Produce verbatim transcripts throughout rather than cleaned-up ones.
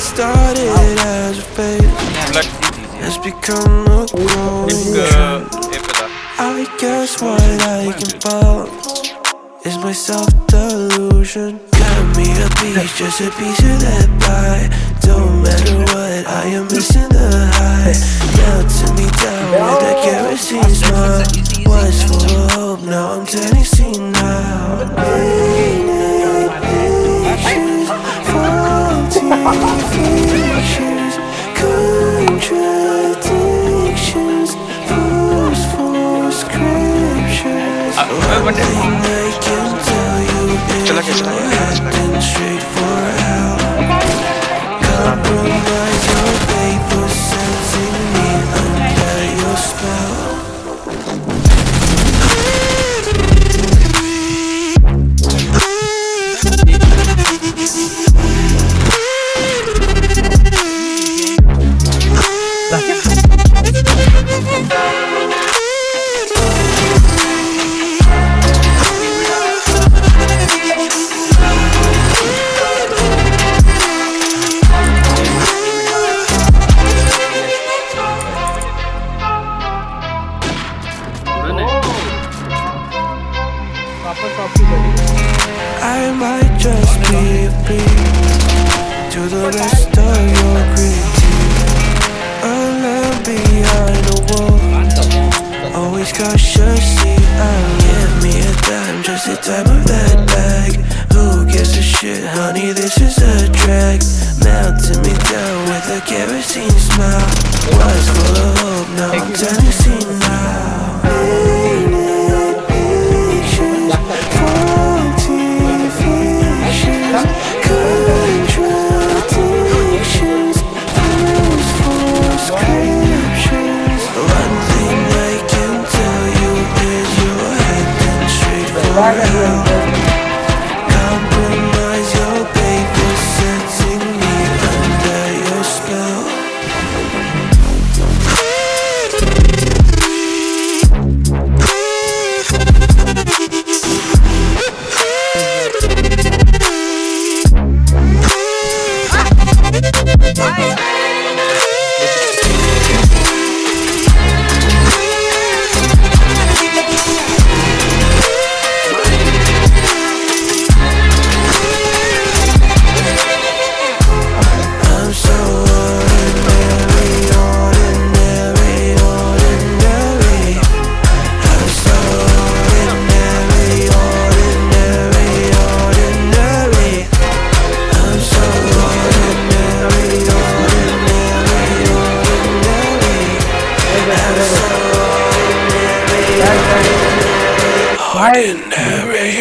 started as a phase has become a growing trend. I guess what I can fall is my self-delusion. Got me a piece, just a piece of that pie. Don't matter what, I am missing the high. Melting me down with that kerosene smile. Was full of hope, now I'm turning senile. Inhibitions, faulty features, contradictions, forceful scriptures. One thing I can tell you is you're acting straight for hell. Compromise your paper, sensing me under your spell. I might just be a beat to the rest of your critique. A lamb behind a wall, always cautiously. I'll give me a dime, just the time of that bag. Who gives a shit, honey, this is a drag. Melting me down with a kerosene smile. Was full of hope, now I'm turning senile. Compromise your paper, setting me under your spell. Ordinary.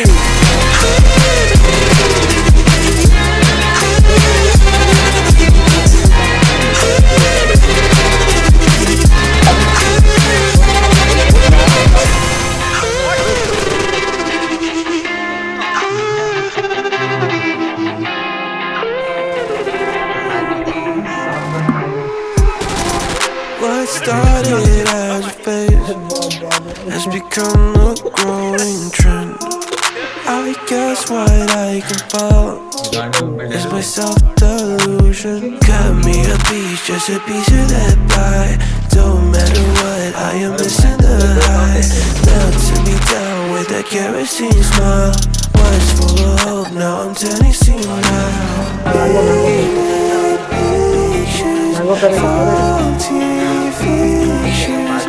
What started as a phase has become a growing trend. I guess what I can fall is my self-delusion. Cut me a piece, just a piece of that pie. Don't matter what, I am missing the high. Melting me down with that kerosene smile. Was full of hope, now I'm turning senile. Inhibitions, faulty features,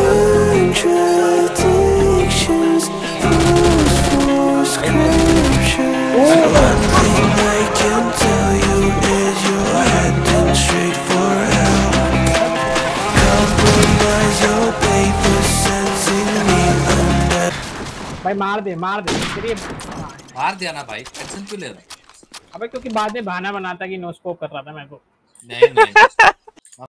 contradictions, forceful scriptures. One thing I can tell you is you're acting straight for hell. Compromise your paper, sensing me under. भाई मार दे मार दे तेरी मार दिया ना भाई, tension क्यों ले रहा है? अबे क्योंकि बाद में बहाना बनाता कि नो स्कोप कर रहा था मेरे को। नहीं नहीं